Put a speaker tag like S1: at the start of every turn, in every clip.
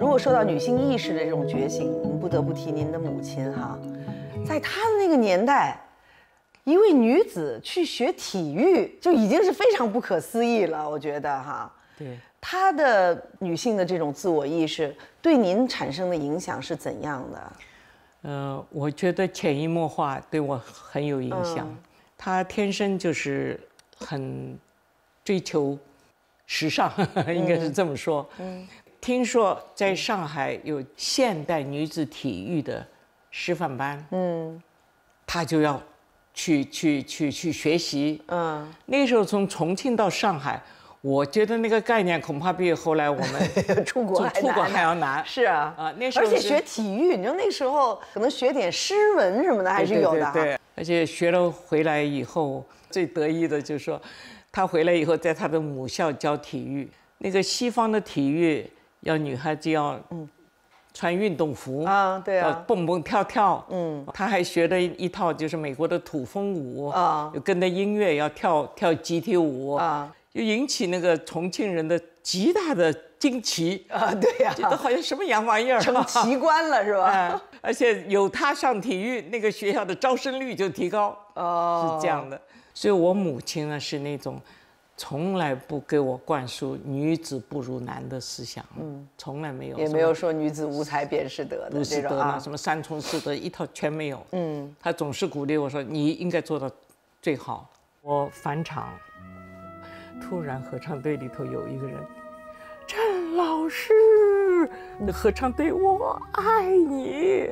S1: 如果说到女性意识的这种觉醒，我们不得不提您的母亲哈，在她的那个年代，一位女子去学体育就已经是非常不可思议了，我觉得哈。
S2: 对。
S1: 她的女性的这种自我意识对您产生的影响是怎样的？
S2: 我觉得潜移默化对我很有影响。她天生就是很追求时尚，应该是这么说。听说在上海有现代女子体育的师范班，她就要去学习。那时候从重庆到上海，我觉得那个概念恐怕比后来我们
S1: 出国还要难。是啊，
S2: 那时候
S1: 而且学体育，你知道那时候可能学点诗文什么的还是有的。
S2: 对，而且学了回来以后，最得意的就是说，他回来以后在他的母校教体育。那个西方的体育要女孩子要穿运动服
S1: 啊，对啊，
S2: 蹦蹦跳跳。他还学了一套就是美国的土风舞啊，跟着音乐要跳集体舞啊。就引起那个重庆人的极大的惊奇
S1: 啊，对呀，
S2: 觉得好像什么洋玩意儿，
S1: 成奇观了是吧？
S2: 而且有他上体育，那个学校的招生率就提高，是这样的。所以我母亲呢是那种从来不给我灌输女子不如男的思想，从来没有，
S1: 也没有说女子无才便是德的这种啊，
S2: 什么三从四德一套全没有。她总是鼓励我说你应该做到最好。我返场。突然，合唱队里头有一个人，郑老师，合唱队，我爱你。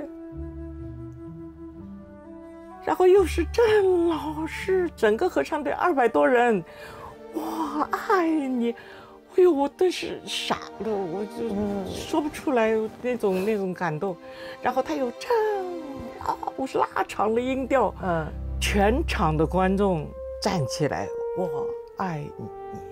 S2: 然后又是郑老师，整个合唱队200多人，我爱你。哎呦，我顿时傻了，我就说不出来那种感动。然后他又郑老师拉长了音调，全场的观众站起来，我爱你。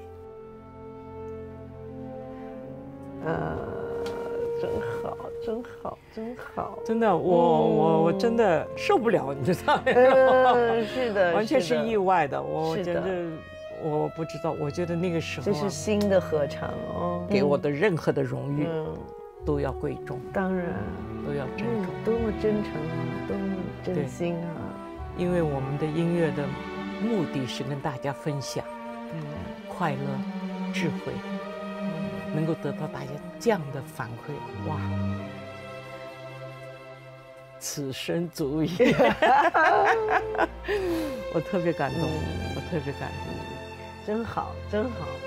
S2: 真好，真好，真好！真的，我真的受不了，你知道吗？
S1: 是的，
S2: 完全是意外的。我真的，我不知道。我觉得那个时候，
S1: 这是新的合唱哦，
S2: 给我的任何的荣誉都要贵重，
S1: 当然
S2: 都要珍重。
S1: 多么真诚啊，多么真心啊！
S2: 因为我们的音乐的目的是跟大家分享快乐、智慧。能够得到大家这样的反馈，哇！此生足矣。我特别感动，我特别感动。
S1: 真好，真好。